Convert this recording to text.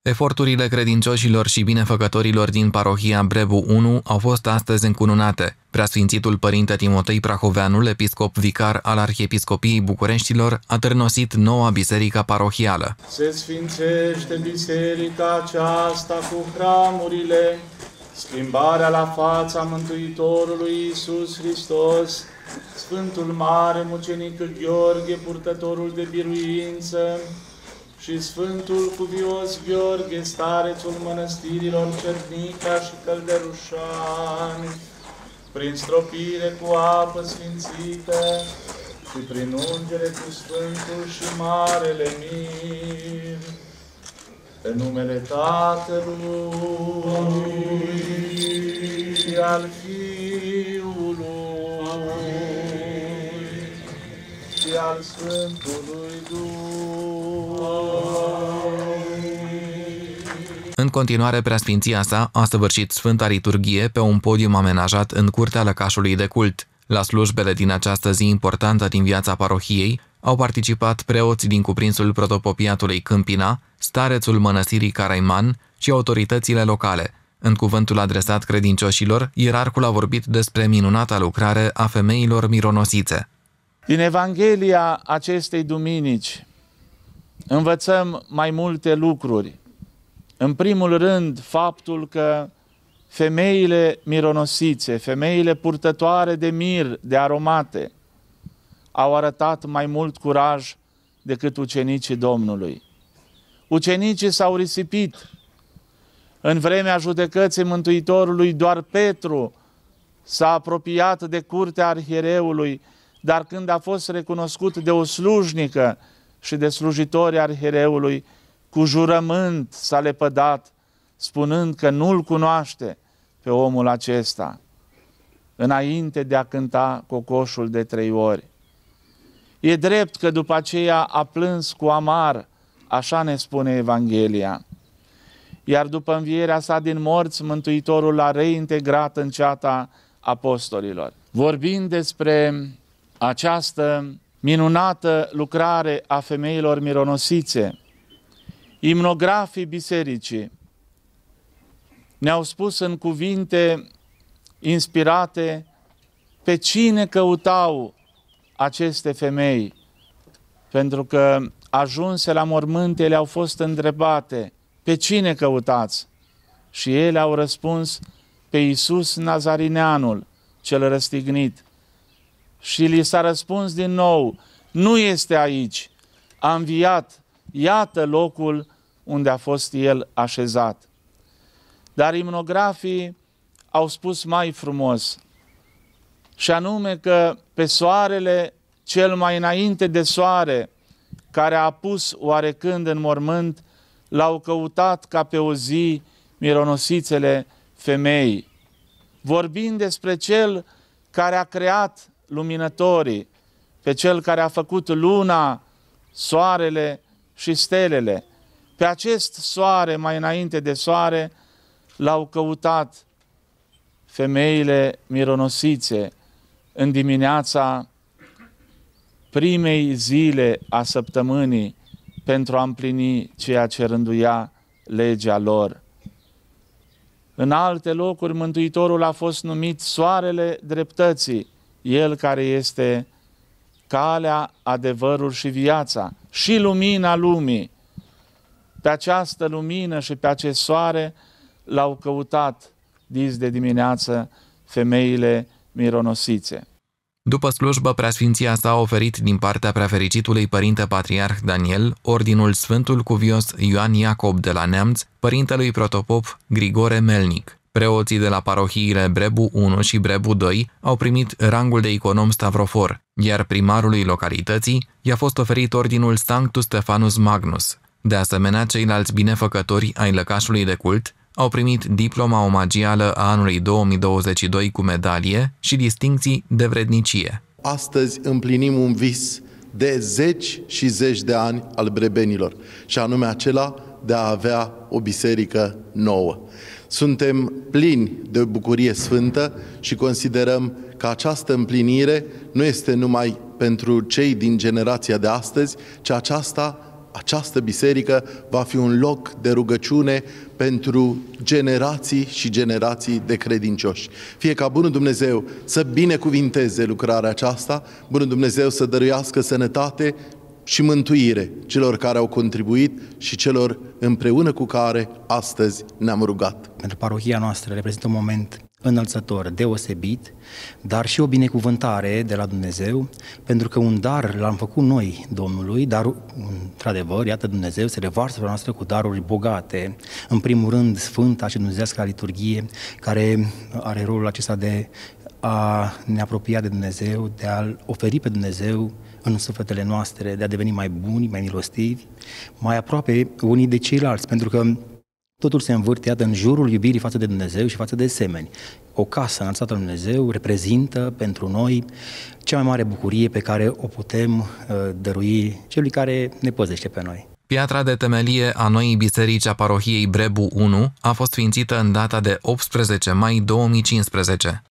Eforturile credincioșilor și binefăcătorilor din parohia Brebu 1 au fost astăzi încununate. Preasfințitul Părinte Timotei Prahoveanul, episcop vicar al Arhiepiscopiei Bucureștilor, a târnosit noua biserică parohială. Se sfințește biserica aceasta cu hramurile, schimbarea la fața Mântuitorului Iisus Hristos, Sfântul Mare Mucenic Gheorghe, purtătorul de biruință, și Sfântul Cuvios Gheorghe, starețul mănăstirilor Cernica și Călderușani, prin stropire cu apă sfințită și prin ungere cu Sfântul și Marele Mir, pe numele Tatălui și al Fiului și al Sfântului Duh. În continuare, preasfinția sa a săvârșit Sfânta Liturghie pe un podium amenajat în curtea lăcașului de cult. La slujbele din această zi importantă din viața parohiei au participat preoți din cuprinsul protopopiatului Câmpina, starețul mănăstirii Caraiman și autoritățile locale. În cuvântul adresat credincioșilor, ierarhul a vorbit despre minunata lucrare a femeilor mironosițe. Din Evanghelia acestei duminici învățăm mai multe lucruri. În primul rând, faptul că femeile mironosițe, femeile purtătoare de mir, de aromate, au arătat mai mult curaj decât ucenicii Domnului. Ucenicii s-au risipit. În vremea judecății Mântuitorului, doar Petru s-a apropiat de curtea arhiereului, dar când a fost recunoscut de o slujnică și de slujitorii arhiereului, cu jurământ s-a lepădat, spunând că nu-l cunoaște pe omul acesta, înainte de a cânta cocoșul de 3 ori. E drept că după aceea a plâns cu amar, așa ne spune Evanghelia. Iar după învierea sa din morți, Mântuitorul l-a reintegrat în ceata apostolilor. Vorbind despre această minunată lucrare a femeilor mironosițe, imnografii bisericii ne-au spus în cuvinte inspirate pe cine căutau aceste femei, pentru că ajunse la mormânt, ele au fost întrebate, pe cine căutați? Și ele au răspuns, pe Iisus Nazarineanul, cel răstignit. Și li s-a răspuns din nou, nu este aici, a înviat, iată locul unde a fost el așezat. Dar imnografii au spus mai frumos, și anume că pe soarele cel mai înainte de soare, care a apus oarecând în mormânt, l-au căutat ca pe o zi mironosițele femei. Vorbind despre cel care a creat luminătorii, pe cel care a făcut luna, soarele și stelele. Pe acest soare, mai înainte de soare, l-au căutat femeile mironosițe în dimineața primei zile a săptămânii pentru a împlini ceea ce rânduia legea lor. În alte locuri, Mântuitorul a fost numit soarele dreptății, el care este calea, adevărul și viața și lumina lumii. Pe această lumină și pe acest soare l-au căutat dis de dimineață femeile mironosițe. După slujbă, preasfinția sa a oferit din partea preafericitului Părinte Patriarh Daniel ordinul Sfântul Cuvios Ioan Iacob de la Neamț, părintelui protopop Grigore Melnic. Preoții de la parohiile Brebu 1 și Brebu 2 au primit rangul de econom stavrofor, iar primarului localității i-a fost oferit ordinul Sanctus Stephanus Magnus. De asemenea, ceilalți binefăcători ai lăcașului de cult au primit diploma omagială a anului 2022 cu medalie și distincții de vrednicie. Astăzi împlinim un vis de 10 și 10 de ani al brebenilor, și anume acela de a avea o biserică nouă. Suntem plini de bucurie sfântă și considerăm că această împlinire nu este numai pentru cei din generația de astăzi, ci aceasta această biserică va fi un loc de rugăciune pentru generații și generații de credincioși. Fie ca Bunul Dumnezeu să binecuvinteze lucrarea aceasta, Bunul Dumnezeu să dăruiască sănătate și mântuire celor care au contribuit și celor împreună cu care astăzi ne-am rugat. Pentru parohia noastră reprezintă un moment înălțător, deosebit, dar și o binecuvântare de la Dumnezeu, pentru că un dar l-am făcut noi Domnului, dar într-adevăr, iată, Dumnezeu se revarsă pe noastră cu daruri bogate, în primul rând Sfânta și Dumnezeiasca liturghie, care are rolul acesta de a ne apropia de Dumnezeu, de a-L oferi pe Dumnezeu în sufletele noastre, de a deveni mai buni, mai milostivi, mai aproape unii de ceilalți, pentru că totul se învârte, iată, în jurul iubirii față de Dumnezeu și față de semeni. O casă înălțată la Dumnezeu reprezintă pentru noi cea mai mare bucurie pe care o putem dărui celui care ne păzește pe noi. Piatra de temelie a noii biserici a parohiei Brebu 1 a fost sfințită în data de 18 mai 2015.